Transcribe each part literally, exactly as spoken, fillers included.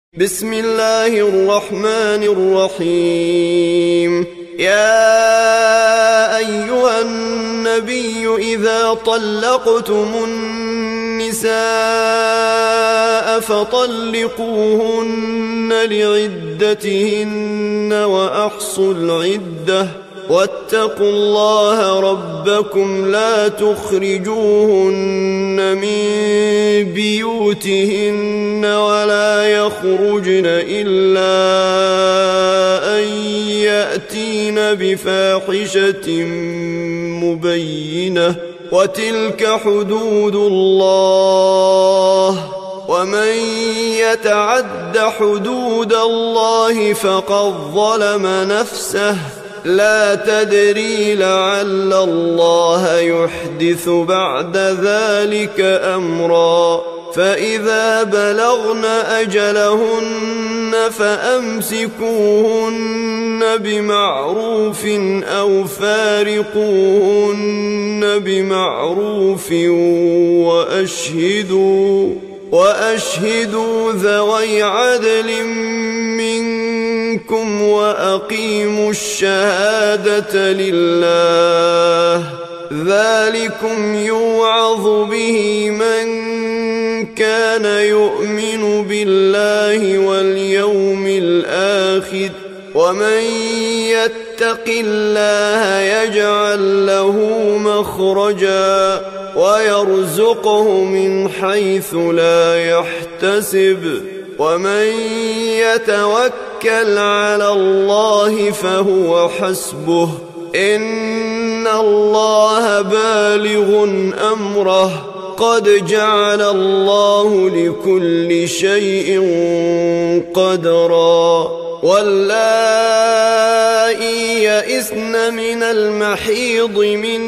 بسم الله الرحمن الرحيم. يا أيها النبي إذا طلقتم النساء فطلقوهن لعدتهن وأحصوا العدة واتقوا الله ربكم لا تخرجوهن من بيوتهن ولا يخرجن إلا أن يأتين بفاحشة مبينة وتلك حدود الله ومن يتعد حدود الله فقد ظلم نفسه لا تدري لعل الله يحدث بعد ذلك أمرا. فإذا بلغن أجلهن فأمسكوهن بمعروف أو فارقوهن بمعروف وأشهدوا وأشهدوا ذوي عدل منكم وأقيموا الشهادة لله ذلكم يوعظ به من كان يؤمن بالله واليوم الآخر ومن يتق الله يجعل له مخرجا ويرزقه من حيث لا يحتسب ومن يتوكل على الله فهو حسبه إن الله بالغ أمره قد جعل الله لكل شيء قدرا. واللائي يئسن من المحيض من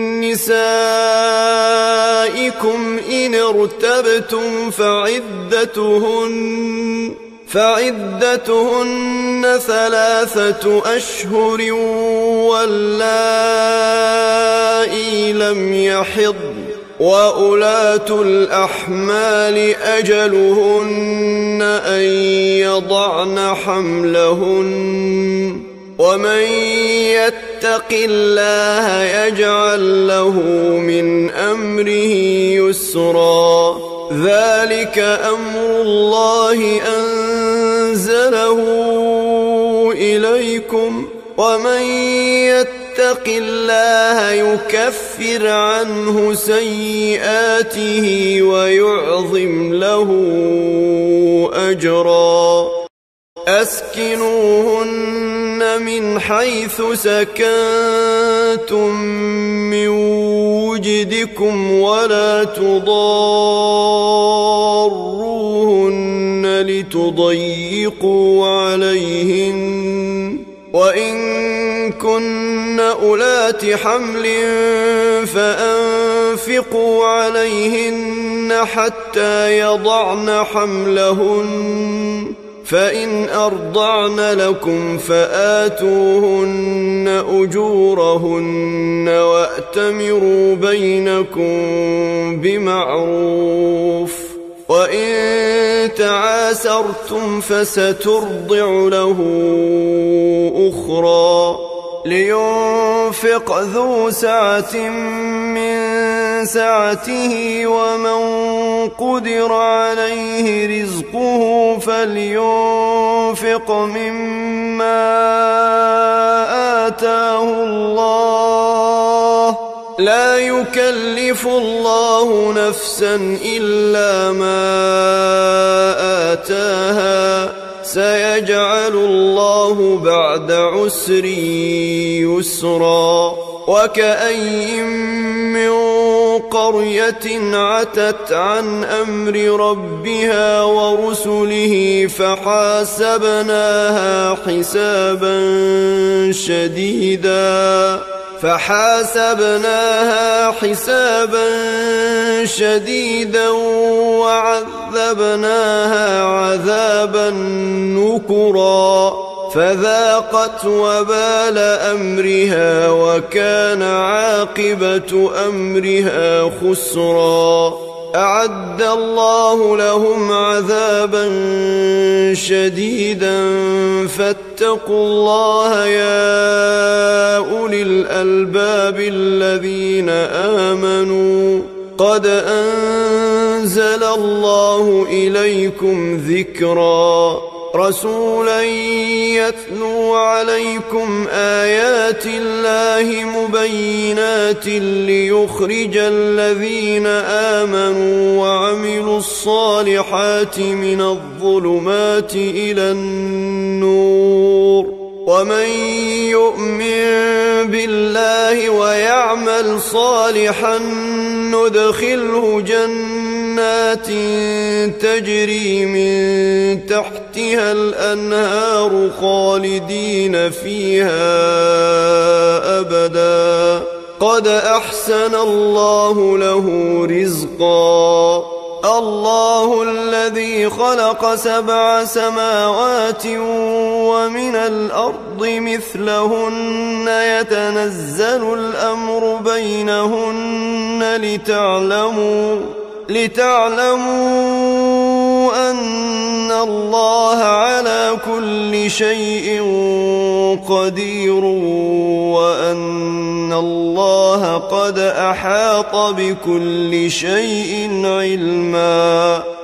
نسائكم إن ارتبتم فعدتهن فعدتهن ثلاثة أشهر واللائي لم يحضن وأولاة الأحمال أجلهن أن يضعن حملهن ومن يتق الله يجعل له من أمره يسرا. ذلك أمر الله أنزله إليكم ومن يتق الله يكفر عنه سيئاته ويعظم له أجرا. أسكنوهن من حيث سكنتم من وجدكم ولا تضاروهن لتضيقوا عليهن وإن كن أولات حمل فأنفقوا عليهن حتى يضعن حملهن فإن أرضعن لكم فآتوهن أجورهن وأتمروا بينكم بمعروف وإن تعاسرتم فسترضع له أخرى. لينفق ذو سعة من سعته ومن قدر عليه رزقه فلينفق مما آتاه الله لا يكلف الله نفسا إلا ما آتاها سيجعل الله بعد عسر يسرا. وكأي من قرية عتت عن أمر ربها ورسله فحاسبناها حسابا شديدا فحاسبناها حسابا شديدا وعذبناها عذابا نكرا فذاقت وبال أمرها وكان عاقبة أمرها خسرا. أعد الله لهم عذابا شديدا فاتقوا الله يا أولي الألباب الذين آمنوا قد أنزل الله إليكم ذكرا رسولا يتلو عليكم آيات الله مبينات ليخرج الذين آمنوا وعملوا الصالحات من الظلمات إلى النور ومن يؤمن بالله ويعمل صالحا ندخله جنات تجري من تحتها الأنهار خالدين فيها أبدا قد أحسن الله له رزقا الله الذي خلق سبع سماوات ومن الأرض مثلهن يتنزل الأمر بينهن لتعلموا لتعلموا أن الله على كل شيء قدير وأن الله قد أحاط بكل شيء علما